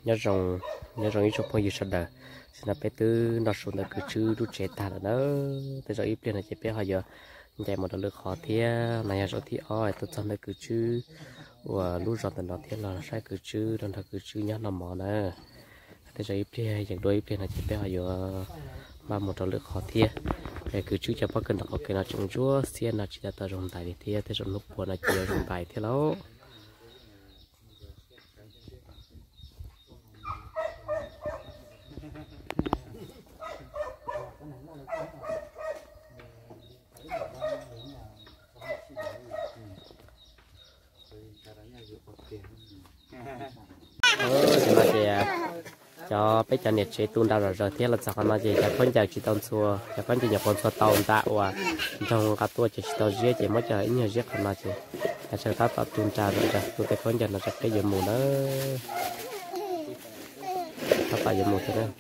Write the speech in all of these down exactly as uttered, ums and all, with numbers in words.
nhớ rằng nhớ rằng ít chụp phong gì sạch đời xin là bé tư nó xuống là cứ chữ đu trẻ ta là nó tới giờ ít tiền là chỉ bé họ giờ chạy một đợt khó thế này rồi thì oi tôi chọn là cứ chữ và lúc rồi tận đó thế là sai cứ chữ đó là cứ chữ nhớ nằm mỏ nè tới giờ ít tiền chẳng đôi ít tiền là chỉ bé họ giờ ba một đợt khó thế cái cứ chữ cho bác cần đọc cái nào trong chúa xiên là chỉ là tờ rồng tài thế tới rồi lúc buồn là chỉ rồng tài thế đó cho bây giờ nhiệt chế tuôn đào rồi rồi thế là sao nó gì cho con giờ chỉ tao xua cho con chỉ nhập con xua tàu tạ và trong các tôi chỉ tao giết chỉ mới chờ ít nhiều giết còn nó chỉ là chờ tao tập tuôn trà rồi rồi tôi thấy con giờ nó chắc cái giờ mù đó tao phải giờ mù thế nào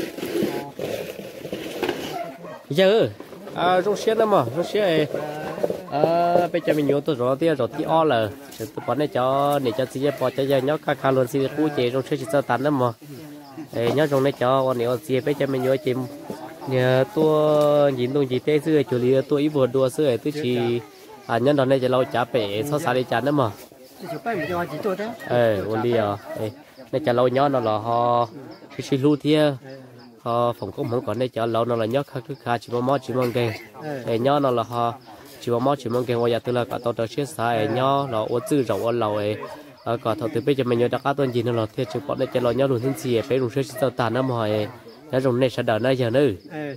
giờ à rong xe đó mà rong xe à bây giờ mình nhớ tôi rồi thì rồi thì o là tôi bỏ này cho để cho chị bỏ cho giờ nhóc các cá luôn xí cú chế rong xe chỉ tao tán đó mà nhớ trong này cho nếu chị bây giờ mình nhớ chị nhớ tôi nhìn tôi chỉ tê xưa chủ lý tôi ít vừa đua xưa tôi chỉ à nhân đó này chỉ lâu chả bể sao sao đi chán đó mà ờ ôn đi à này chả lâu nhớ nó là họ cái xí lưu thia họ phòng công không còn đây chả lâu nó là nhớ khác thứ khác chỉ mong chỉ mong keng để nhớ nó là họ chỉ mong chỉ mong keng bây giờ tôi là cả tàu tàu chiếc xe nhớ là ô chữ rộng ô lầu ấy ở cả thầu từ bây giờ mình nhớ đặt các tuần gì nữa là thiệt chứ bọn này chạy lo nhau luôn thân gì phải dùng sữa tàu tàn lắm rồi nó dùng này sẽ đỡ nó giờ nữa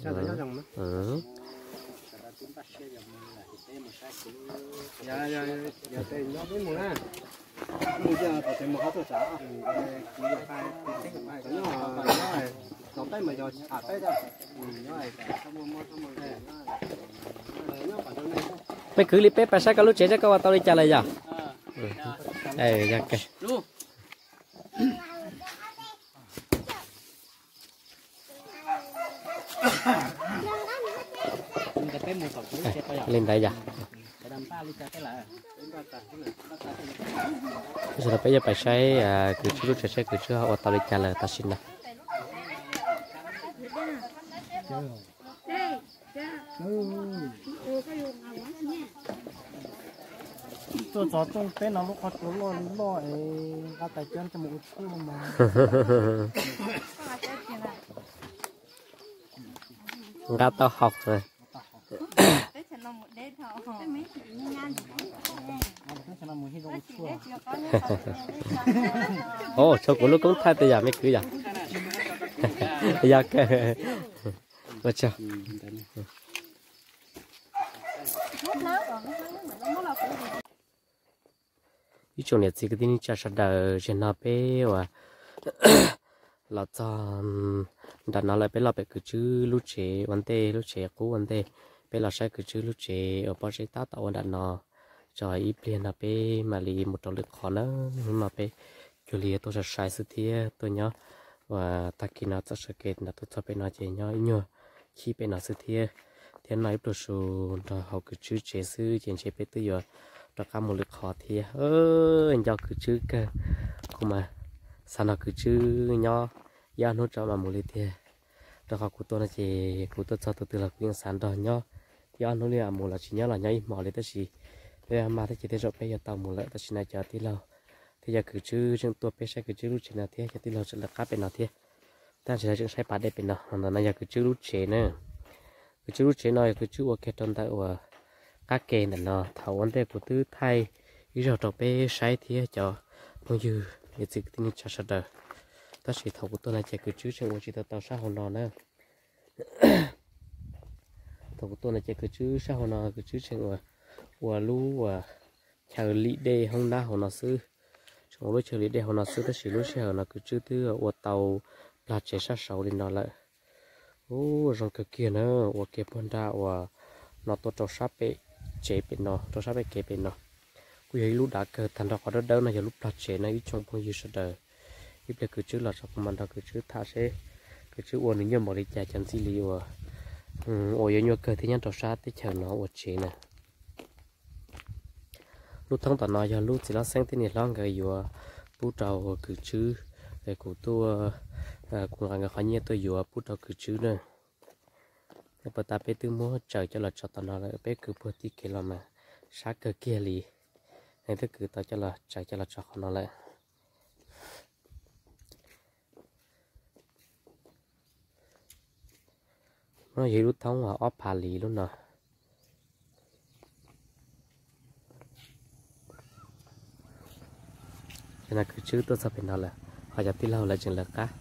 mấy cứ đi pep sao cái lúc chế chắc các bạn tao đi trả lại giờ ê ra kìa lên đây giờ bây giờ bây giờ phải xây cứ chú lúc xây cứ chú họ tao đi trả lời ta xin nào tôi cho tôi tên nó lúc họ tôi lo lo ấy ra tay chân cho một chút mà ra tao học rồi ô cho cô lúc cũng thay tay giả mấy cứ giả giờ cái vậy chưa ý chỗ này chỉ cái tin chắc là đời trên nó bé và là cho đặt nó lại bé là bé cứ chữ lúc trẻ vấn đề lúc trẻ cũ vấn đề bé là sai cứ chữ lúc trẻ ở bao nhiêu tát tạo đặt nó cho ít liền là bé mà lì một trò lực khó nữa nhưng mà bé chủ lý tôi sẽ sai sự thiệt tôi nhớ và ta khi nào cho sự kiện là tôi cho bé nó chỉ nhớ nhớ khi bé nó sự thiệt thế nói đồ số rồi học cứ chữ chế sư trên chế bé tới giờ đó cả một lực khó thì ơ anh cho cứ chữ cơ cũng mà sao nó cứ chữ nhỏ do nó cho mà một lít thì đó học của tôi là chỉ của tôi cho tôi từ là quyên sản đó nhỏ do nó là một là chỉ nhớ là nhảy mỏ lấy tới gì bây mà thấy chỉ thấy rồi bây giờ tàu một lại ta chỉ này chờ tí lâu thì giờ cứ chữ trên tôi bây giờ cứ chữ lúc chỉ là thế cho tí lâu sẽ là cá bên nào thế ta chỉ là chữ sai bắt đây bên nào là này giờ cứ chữ lúc chế nữa cứ chữ lúc chế nói cứ chữ ok trong tay của các kênh là nó thầu vấn đề của tư thay ý rồi trong bé sai thì cho bao nhiêu những gì tin cho sao đời ta chỉ thầu của tôi này chạy cứ chữ trên của chị tao tao sao hồn nó nữa thầu của tôi này chạy cứ chữ sao hồn nó cứ chữ trên của của lú và chờ lý đề không đa hồn nó sư trong lúc chờ lý đề hồn nó sư ta chỉ lúc chờ nó cứ chữ tư ở tàu là chạy sát sầu đi nó lại ô rồi cái kia nữa và kia bên đó và nó tôi cho sắp bị chế bên nó cho sắp bị kế bên nó quy ấy lúc đã cơ thành ra họ đó đâu này giờ lúc đặt chế này trong phong như sao đời ít là cứ chữ là trong mình đó cứ chữ thà sẽ cứ chữ uốn như một cái trà chân xí li và ôi như cơ thì nhân cho sát thì chờ nó uốn chế nè lúc thông tận nói giờ lúc chỉ là sáng thế này lo người vừa bút đầu cứ chữ về cụ tôi cũng là người khó nhớ tôi vừa bút đầu cứ chứ nữa bây ta bé tư mua trời cho là cho tao nó là bé cứ bút tí kia là mà sát cơ kia lì nên tôi cứ tao cho là trời cho là cho nó lại nó dễ rút thông vào ốp hà lì luôn nè cho nên cứ chứ tôi sẽ phải nói là họจะที่เราเลยจังเลยค่ะ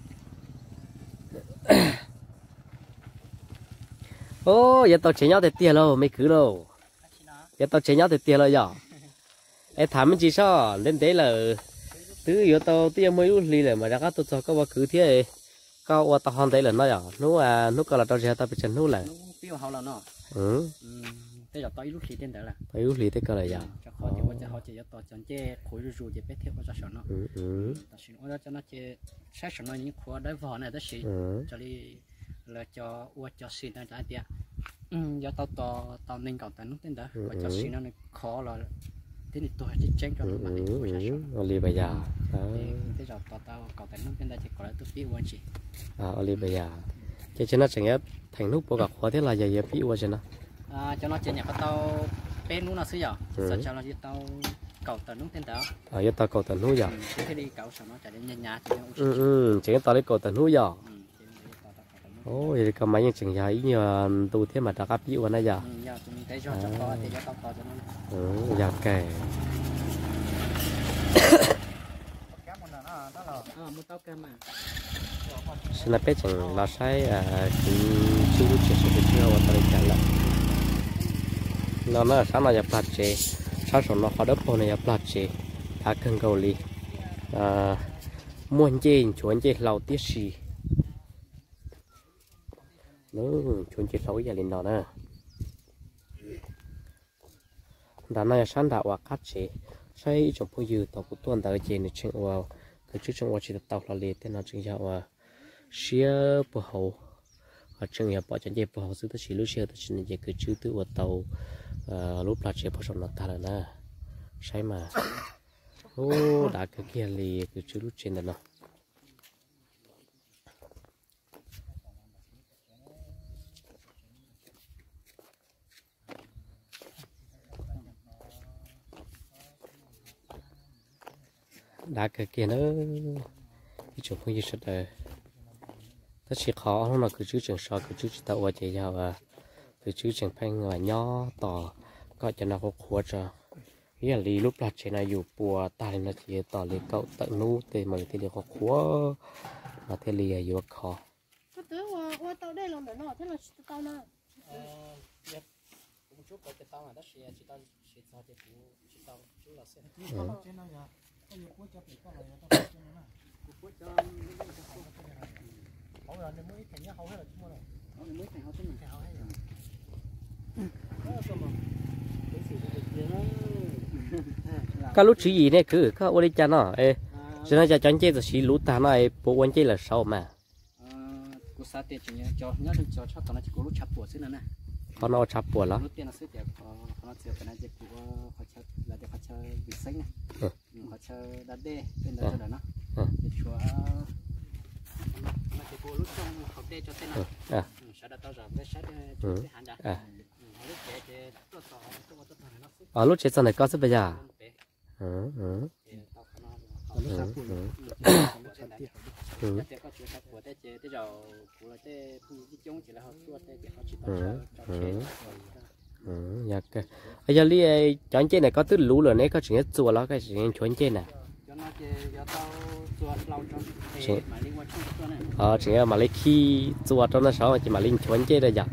โอ้ยอย่าต่อเชียร์แต่เตี้ยแล้วไม่คือแล้วอย่าต่อเชียร์แต่เตี้ยแล้วย่อไอ้ถามมันจีช่อเล่นเตะเลยตื้ออยู่ต่อเตี้ยไม่รู้ลีเลยมาแล้วก็ตัวก็ว่าคือเที่ยก็ว่าต่อหันเตะเลยน้อยอ่ะนู้อ่ะนู้ก็เราต่อเชียร์ต่อไปจันนู้เลย tiêu hậu là nó ừ bây giờ tôi lúc khi tên đó là phải lúc lý tới cái này à cho họ chỉ quan cho họ chỉ cho chọn chế khối rùi chế bé thiết của cho sợ nó ừ ừ ta xin ở đó cho nó chế sát sợ nó những khối đấy vỏ này đó xí cho đi là cho uất cho xin nó trái tiệt ừ giờ tao tao tao nên cầu tao lúc tên đó và cho xin nó khó là thế thì tôi chỉ tranh cho nó mà thì tôi sẽ ừ lý bây giờ bây giờ tao tao cầu tao lúc tên đó chỉ có là tôi biết quan chỉ à lý bây giờ cho cho nó chẳng hết thành lúc bộ gặp khó thế là giờ giờ phí qua cho nó à cho nó trên nhà có tao bênนู้นnó xí giờ sao cho nó chỉ tao cầu tao lúc tên đó à giờ tao cầu tận núi giờ thế đi cầu sao nó chạy đến nhà nhà chỉ ừ ừ chỉ tao lấy cầu tận núi giờ ôi thì cầm máy những chừng giờ ý như tu thế mà đã gặp phí qua nó giờ giờ tụi mình thấy cho cho to thì cho tao to cho nó ừ giờ kể à mua tao kem mà xin là biết chẳng là sai à chỉ chưa có chuyện gì chưa qua tới trả lại nó nó sáng nào nhập lạt chế sáng sớm nó khó đắp hồ này nhập lạt chế thả cân cầu li à muôn chê chuồn chê lâu tiết xì nữa chuồn chê lâu giờ lên đó nè đã này sáng đạo và cắt chế sai trong phong dư tàu của tuần tại chế này chuyện vào cái chút trong quá trình tàu là liệt thế nào chừng giờ và xia bờ hồ ở trong nhà bỏ chân dây bờ hồ xứ ta chỉ lúc xia ta chỉ nên dây cứ chữ tự vào tàu lúc là chế bỏ xong nó ta là na sai mà ô đã cái kia lì cứ chữ lúc trên là nó đã cái kia nó cái chỗ không gì hết rồi tất chỉ khó nó là cứ chữ trường so cứ chữ tàu và chạy vào và cứ chữ trường phanh và nhỏ tỏ có cho nó có khóa cho cái là lý lúc là trên nàyอยู่ปัวตายnó chỉ tỏ lý cậu tận nu thì mà thì được có khóa mà thế lýอยู่khó có tới qua qua tàu đây lòng nó thế là tàu nào cũng chút cái tao là đó xí chỉ tao chỉ tao chỉ chỉ tao chút là sẽ trên nó giờ có nhiều cuốn cho bị có này nó trên nó cuốn cho hậu là nên mới thành nhá hậu hay là chúng nó này nó mới thành hậu chứ mình hậu hay là cái lúc chỉ gì này cứ có ô đi cha nó ê cho nên cha chọn chơi rồi chỉ lú ta nó ê bộ quan chơi là sao mà cú sát tiền chỉ cho nhớ được cho cho tao nó chỉ có lúc chặt bùa xí nữa nè con nó chắp bùa lắm lúc tiền nó xí tiền có nó xí cái này chỉ cú họ chơi là để họ chơi bị xanh nè họ chơi đá đê bên đó cho đó nó để chúa nó chỉ cú lúc trong họ đê cho tên nào sau đó tao rồi bé sát cho cái hạn đã lúc trẻ trẻ tôi tao tôi tôi tao nó xí ở lúc chết sau này có sức bây giờ ừ ừ ừ ừ ừ dạ cái bây giờ đi chọn chơi này có tứ lú rồi này có chuyện chùa đó cái chuyện chọn chơi này ờ chuyện mà lấy khi chùa trong nó sáu chỉ mà linh chọn chơi đây dạ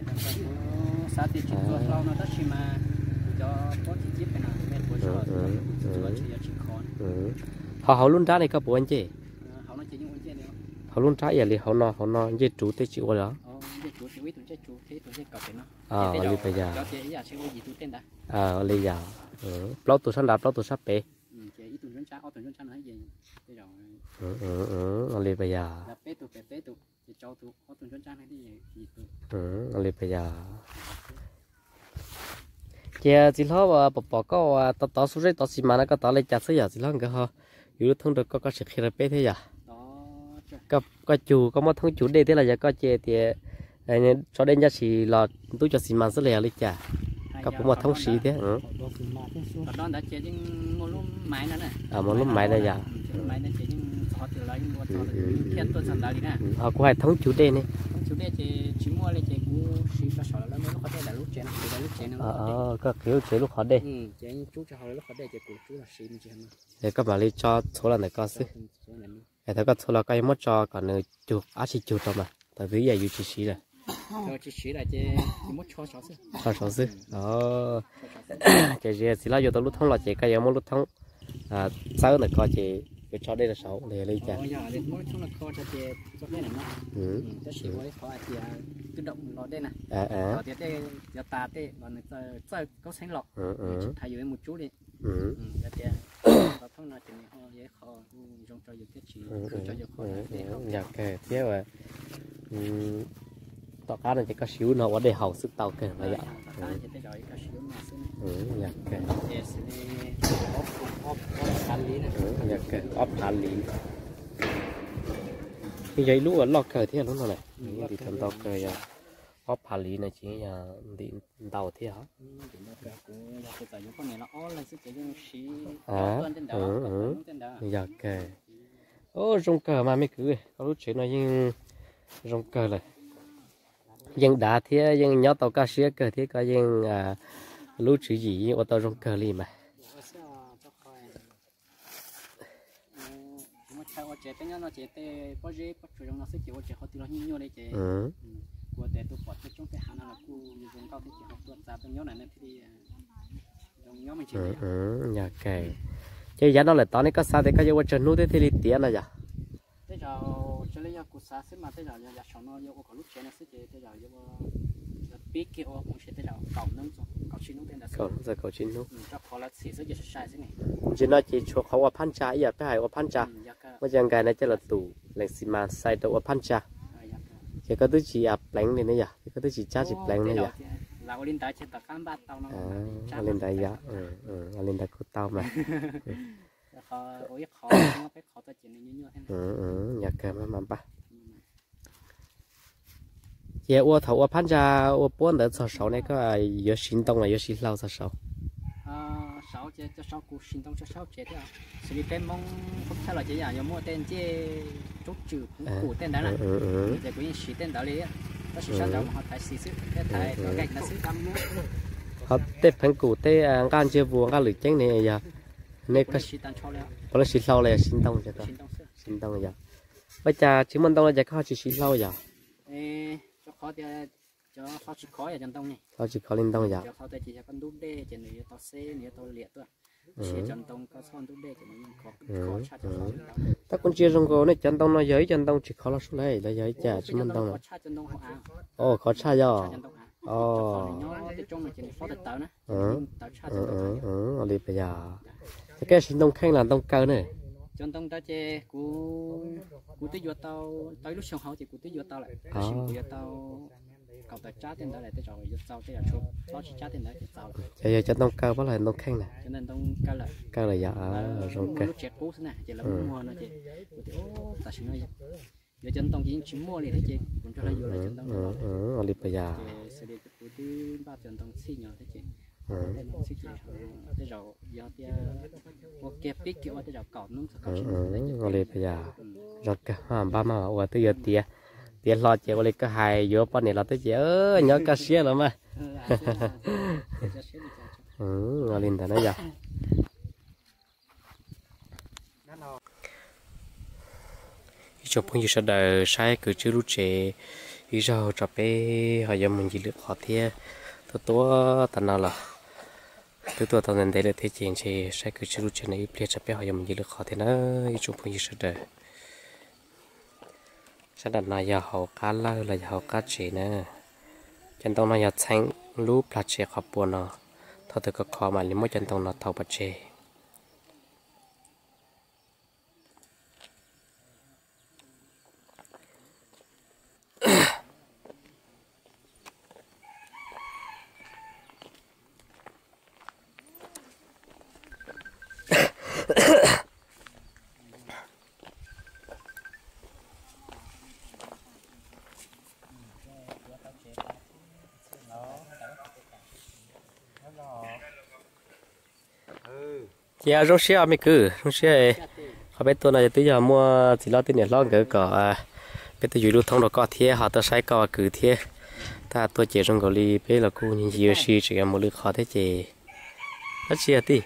họ họ luôn trái này có bộ anh chị họ luôn trái vậy họ nó họ nó dây chủ tới chịu rồi đó à đi bây giờ à đi giờ lâu tuổi sáng đạp lâu tuổi sắp bể ừ ừ ừ đi bây giờ ừ đi bây giờ chị chỉ lo bỏ bỏ có tao tao xuống đây tao xí mà nó có tao lấy chặt xí giờ chỉ lo cái họ, dù thông được có có sự khi là bé thế giờ. Đó, có có chủ có một thông chủ đây thế là giờ có chơi thì cho đến giá trị là tôi cho xin mang rất là lịch trả có một thông sĩ thế ừ. đó đã chơi những một lúc máy nữa này à một lúc máy này giờ máy này chơi những họ từ lấy mua cho thiên tôi sản đại đi nè họ có hai thông chủ đây này chủ đề chơi chỉ mua lên chơi cú xí cho sỏi là lúc có thể là lúc chơi là lúc chơi ờ có kiểu chơi lúc họ đây ừ chơi chú cho họ lúc có thể chơi cú chú là xí mình chơi mà để các bạn đi cho số lần này có xí để thấy có số là cái mất cho còn nữa chụp á chỉ chụp thôi mà tại vì giờ yêu chỉ xí rồi cho chỉ xí là chơi chỉ mất cho sáu xí cho sáu xí đó chơi gì xí là vô tới lúc thông là chơi cái gì mất lúc thông à sáu này có chơi cái cho đây là sáu để lấy trả bây giờ đến mỗi thông là kho cho chơi cho cái này nó ừ cho xí với kho thì tự động nó đây này à à rồi thì đây giờ ta đây còn chơi có sáng lọc ừ ừ thay dưới một chút đi ừ giờ thì có thông là thì họ dễ kho trong cho cái chỉ cho cho kho để họ dạ kệ thế rồi tao cá này chỉ có xíu nó ở đây hậu sức tàu kệ là vậy ừ dạ kệ dạ kệ ốp hàn lý cái giấy lúa lọt kệ thế lúc nào này thì thằng tao kệ ốp hàn lý này chỉ là điện tàu thế hả à ừ ừ dạ kệ ô rong cờ mà mấy cứ có lúc chuyện nói nhưng rong cờ này dân đã thế dân nhớ tàu cá sứa cờ thế có dân à lúc chữ gì ô tô rong cờ li mà ừ ừ ừ nhà kề chơi giá đó là tao này có sao thì có vô chân nút thế thì tiền là gì thế giờ cho lấy củ sa xí mà thế giờ giờ chọn nó vô có lúc chơi nó xí thế giờ vô biết kia ô cũng sẽ thế giờ cầu nông cầu chín nông thế là cầu giờ cầu chín nông cho khó là xí xí giờ sai xí này chỉ nói chỉ choเขาว่าพันจ่าอย่าไปหายว่าพันจ่าว่ายังไงนะจะละตู่แหล่งสิมาใส่ตัวว่าพันจ่าจะก็ต้องchỉ áp lạnh này này yaก็ต้องchỉจ่าchỉ lạnh này ya là lên đá trên tàu cán bát tàu nó à lên đá ya ừ ừ lên đá cốt tàu mà khó ôi khó nó phải khó tới chuyện này như như thế này ừ ừ nhà cờ mà mà ba giờ ô thầu ô pan ra ô bốn đợt sáu sáu này có có sinh động là có sinh lâu sáu sáu à sáu chế cho sáu cú sinh động cho sáu chế thế à xử lý tên mong không theo là chế giả mua tên chế chốt trừ cú tên đó này để cũng xử tên đó đi có sự sao họ phải xử sự cái thái nó gạch nó xử tâm nữa họ tết phanh cú tết gan chưa vuông gan lưỡi trắng này giờ này có có là sinh lâu là sinh động chứ không sinh động giờ bây giờ chứng minh đông là giờ có chỉ sinh lâu giờ cho khó thì cho khó chỉ khó ở chân tông này khó chỉ khó lên đông giờ cho khó thì chỉ cho con đúc đê chỉ này to xe này to liệt thôi chỉ chân tông có son đúc đê chỉ này khó khó chặt cho khó ta còn chưa xong rồi này chân tông nó giới chân tông chỉ khó là số này là giới chả chứng minh đông là ồ khó chặt giờ ồ ừ ừ ừ ở đây bây giờ cái sinh đông khang là đông cao này chân tông ta chơi cú cú tới vô tao tới lúc xong hậu thì cú tới vô tao lại à vô tao cầu tài trả tiền đó lại tới rồi vô tao tới là chụp tao chỉ trả tiền đó thì tao bây giờ chân đông cao quá là đông khang này cho nên đông cao lại cao là dạ rồi cái lúc chết cú thế này chỉ là mua nó chứ ô ta xin nói giờ chân tông chỉ chỉ mua đi thế chứ cũng cho là vô lại chân tông ừ ừ ở đây bây giờ sẽ đi cú tới ba chân tông xí nhỏ thế chứ tới rồi giờ thì ok biết kiểu tới rồi cọp nó ở đây bây giờ rồi cả ba mà ở tới giờ tiệt tiệt lo chơi ở đây có hai vô bên này là tới giờ nhớ cá xía rồi mà ừ ở đây ta nói giờ chụp những cái đời sai cứ chưa lúc trẻ ý giờ chụp bé họ giờ mình chỉ được họ thiê tôi tôi tận nào là tôi tôi tao nên để là thế chuyện thì sai cứ chưa lúc trẻ này bây giờ bé họ giờ mình chỉ được họ thế nó ý chụp những cái đời sẽ đặt này giờ họ cá lao là họ cá chỉ nè chân tông nó giờ xanh lú plạt chế họ buồn nó thôi tôi có khó mà nếu mỗi chân tông nó thầu bạch chế giờ rong xe mới cứ rong xe họ biết tôi này tới giờ mua chỉ lo tiền này lo cái cỏ bây giờ lưu thông được có thiê họ tôi sai cỏ cứ thiê ta tôi chỉ trong cái li bây là cô nhìn nhiều gì chỉ một lượt khó thế chỉ nó chia tí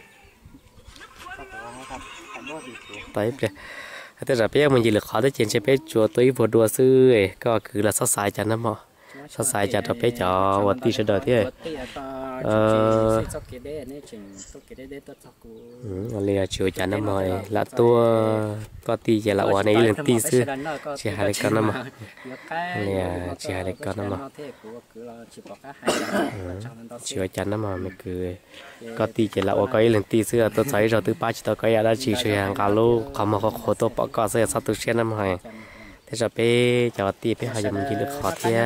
tới bây thế giờ bây giờ mình chỉ lượt khó thế chỉ sẽ bây chùa tôi vừa đua sư có cứ là sắp xài cho nó mà sắp xài cho nó bây giờ vật tí sẽ đợi thế ờ lìa chiều chả năm rồi là tua có tí chỉ là quả này lên tí xưa chỉ hai đứa con mà lìa chỉ hai đứa con mà chiều chả năm mà mình cứ có tí chỉ là quả cái lên tí xưa tôi thấy rồi từ ba chỉ tôi cái đã chỉ chơi hàng cá lô không mà có khổ tôi bỏ có sẽ sao tôi xem năm rồi thế giờ bé cho tí bé họ dùng chỉ được khó thế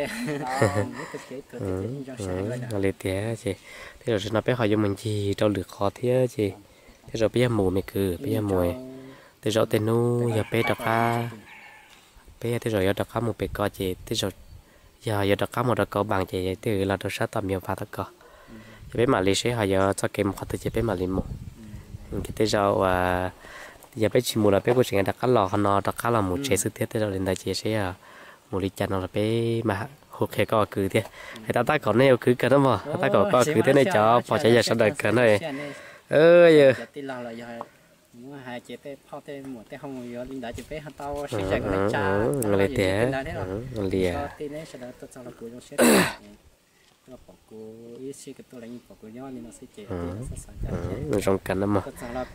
lìa thế chị thế rồi nó bé họ dùng mình chỉ đâu được khó thế chị thế rồi bây giờ mù mày cứ bây giờ mùi thế rồi tên nu giờ bé đọc ca bé thế rồi giờ đọc ca một bé co chị thế rồi giờ giờ đọc ca một đọc câu bằng chị thế là đọc sát tầm nhiều pha đọc co bé mà lý sẽ họ giờ cho kèm khó từ chị bé mà lý mù cái thế rồi à giờ bé chỉ mù là bé có chuyện đọc cá lò nó đọc cá là một chế sự thế thế rồi đến đây chị sẽ mù lý chăn nó là bé mà ok có cứ thế người ta ta còn nêu cứ cái đó mà ta còn có cứ thế này cho bỏ chạy ra sau đời cái này ơi giờ hai chị bé phao té một té không có linh đã chị bé hắn tao sẽ chạy cái cha người té lìa trong cảnh đó mà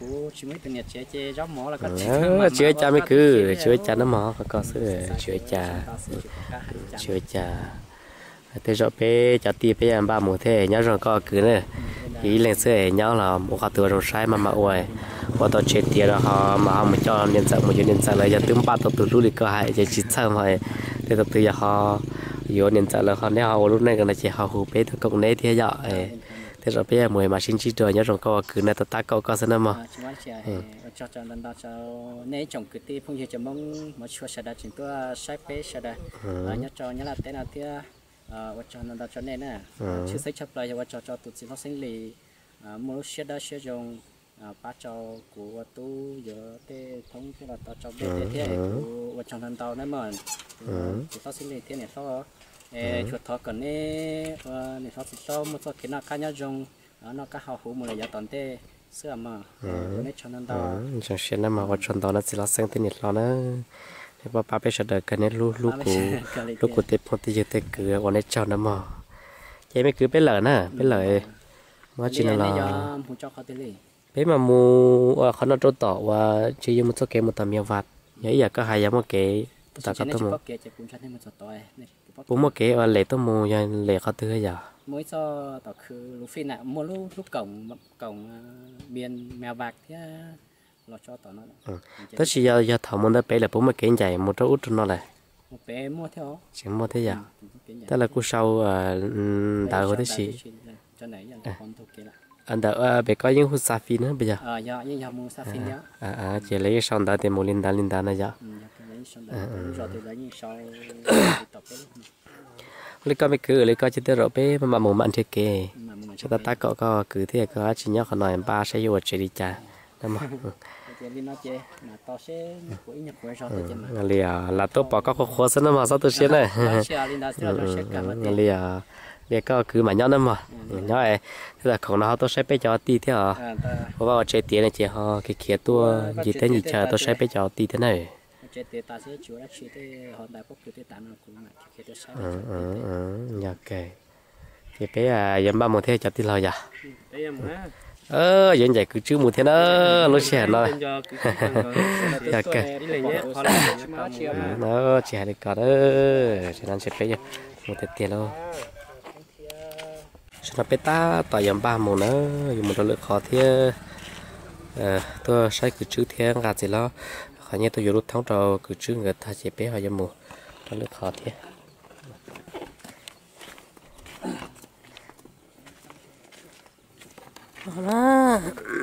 chữa cha mới cứ chữa cha nó mà có sự chữa cha chữa cha thế rồi bé cho ti bé em ba mùa thế nhớ rồi có cứ nữa ý lên xe nhớ là một cáiตัวrồi sai mà mà ơi và tôi chết tiệt rồi họ mà họ mới cho nhân sự một nhân sự lại giờ tương ba tôi từ lúc đi có hai giờ chỉ sao mà thế từ giờ họ vô nhân sự là họ nếu họ lúc này cái này chỉ họ hụt bé tôi cũng nấy thế giờ thế rồi bé mùa mà xin chỉ rồi nhớ rồi có cứ này tôi ta có có sao mà cho cho lần đó cho nếu chồng cứ ti phong hiệu cho mong mà chua sẽ đã chính tôi sai bé sẽ đã nhớ cho nhớ là thế nào thế và cho nên là cho nên nè chưa thấy chấp lại và cho cho tụi chị nó sinh lý mua xe đã xe dùng ba cho của tu giờ thế thống cái là cho bé thế của cho nên tao nói mà chị nó sinh lý thế này sao chuột thọ cần nè này sao thì sao một số cái nào cá nhau dùng nó cá hào hữu một là giờ toàn thế xưa mà nên cho nên tao cho xe nó mà và cho tao nó chỉ là sinh thế này lo nữa và ba bé sẽ đợi cái này lu lu của lu của tép một tí giờ tép cứ còn này cho nó mà vậy mới cứ bé lợn nè bé lợn mà chỉ là bé mà muaเขาnó trâu tỏ và chỉ dùng một số cái một tầm nhiều vạt vậy giờ có hai giống một cái ta có tôm một bốn một cái và lệ tôm một giờ lệ có thứ giờ mỗi cho tỏคือลูกฟินอ่ะmuaลูกลูกcổng cổng miền mèo bạc thế lo cho tao nó tất nhiên giờ giờ thầu muốn bé là bốn mươi cái chạy một chỗ út nó này một bé mua theo chỉ mua thế giờ tức là cô sau đào có thế gì anh đào bé có những hút safi nữa bây giờ ờ giờ những giờ mua safi nhá à à chỉ lấy son đào thì mua linda linda này giờ lấy có mấy cứ lấy có chỉ tới rồi bé mà mua mặn thiết kế cho ta ta có có cứ thế có chỉ nhớ còn nói ba sẽ vô chơi đi cha mà lìa là tôi bỏ các khó xin mà sao tôi xin này lìa lìa có cứ mà nhớ nữa mà nhớ ấy thế là còn nó tôi sẽ bây giờ tí thế à có bao chơi tiền này chị họ cái kia tôi gì thế gì chờ tôi sẽ bây giờ tí thế này ừ ừ ừ nhớ kệ thì bé à dám ba một thế cho tí lời giờ ơ vậy vậy cứ chứ một thế đó nó xẻ nó dạ kệ nó xẻ được cả đó cho nên sẽ phải một tết tiền đâu cho nó bé ta tỏi yếm ba màu nữa dùng một đôi lưỡi khó thế tôi sai cứ chứ thế gạt gì lo khỏi như tôi dùng lúc tháng đầu cứ chứ người ta sẽ bé họ yếm một đôi lưỡi khó thế đó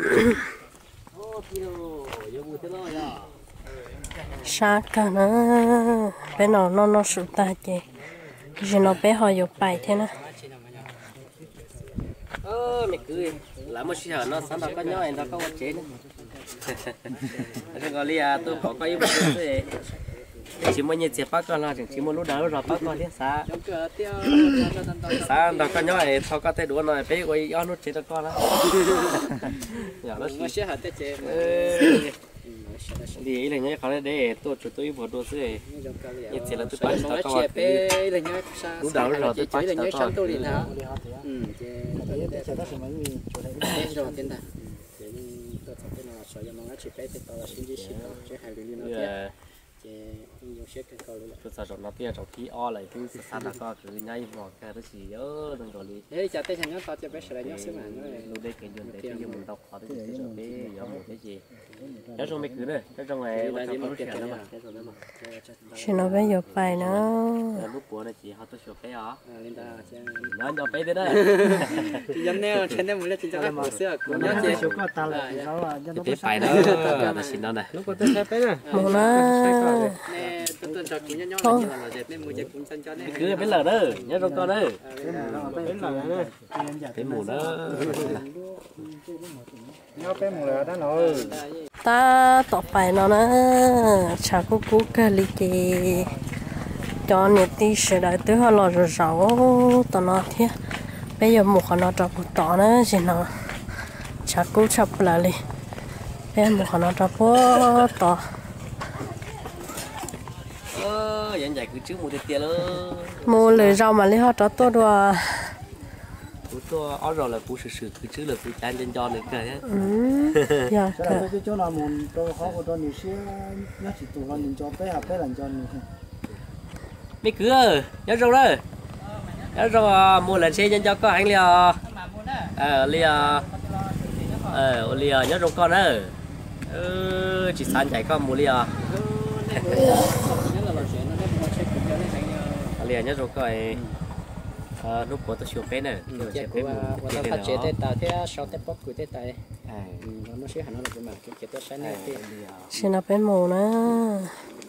sao cả nó bé nó nó nó sụt ta chị chỉ nó bé họ dục bài thế nè ơ mày cười là một xíu nó sáng đó có nhói nó có một chế nữa cái gọi là tôi có có ý một cái chỉ muốn nhặt chè bắt con là chỉ muốn lúc đó rồi bắt con thế sao sao đó có nhói thao có thể đuổi nó bé quay gió nó chế cho con đó giờ nó nó sẽ hạt tết chế đi là nhớ có để tôi chủ tôi vừa đồ gì nhặt chè là tôi bắt nó cho con chế bé là nhớ lúc đó rồi tôi bắt là nhớ cho trong con tôi liền hả ừ sẽ có sự mấy người chỗ đấy chế rồi tên ta chế tôi thấy tên là sợi nó chỉ bé tên to là sinh chỉ đó chế hai lưỡi nó thế chế dùng xe cái cầu luôn tôi sợ nó tia trong khí o lại cứ sát là có cứ nhảy vào cái đó chỉ nhớ đừng có đi thế chả tên nhớ to chế bé sợi nhớ xíu mà nhớ lúc đây cái chuyện đấy cái mình đọc khó thì cái rồi bé giờ một cái gì cái trong mấy cứ đây cái trong này là đi trong một nó cái chuyện đó mà cái rồi đó mà Xin nó bây giờ bài nữa. lúc bữa này chị họ tôi sửa bé à lên ta nó cho bé thế đấy dân neo trên đây muốn lên trên cho các xưa cũng nhớ chế số có ta là nó là cho nó bé phải đó là xin nó này lúc có tên bé nè Một nó. nè tôi tôi cho chúng nhau nhau là dệt nên mua dệt cũng chân cho nên cứ bé lờ đó nhớ trong con đấy bé là nè cái mù đó nó bé mù là đó rồi Ta tỏ bài nó nữa. Chả có cú cái lý kì. Cho nên tí sẽ đại tới họ lo rồi rau tao nó thế. Bây giờ một họ nó cho một tỏ nữa chỉ nó. Chả cú chập lại đi. Bây giờ một họ nó cho bố tỏ. ơ vậy vậy cứ trước một tiền luôn Mua lời rau mà lấy họ cho tôi đùa. cú to ó rồi là cú sử sử cứ trước là cú chan trên cho nữa kìa Ừ. Dạ. cái là cái chỗ nào muốn cho khó của cho nhiều xíu nó chỉ tụ nó nhìn cho bé à bé làm cho nhiều mấy cứ nhớ rồi đó nhớ rồi mua lần xe cho có anh liò ờ liò ờ liò nhớ rồi con đó ừ chỉ san chạy con mua liò liò nhớ rồi coi lúc của tôi chụp cái này chế của tôi phát chế tết ta thế sau tết bóc của tết ta nó sẽ hẳn nó là cái mà cái chế tết sáng này Xin nó bé mù nữa.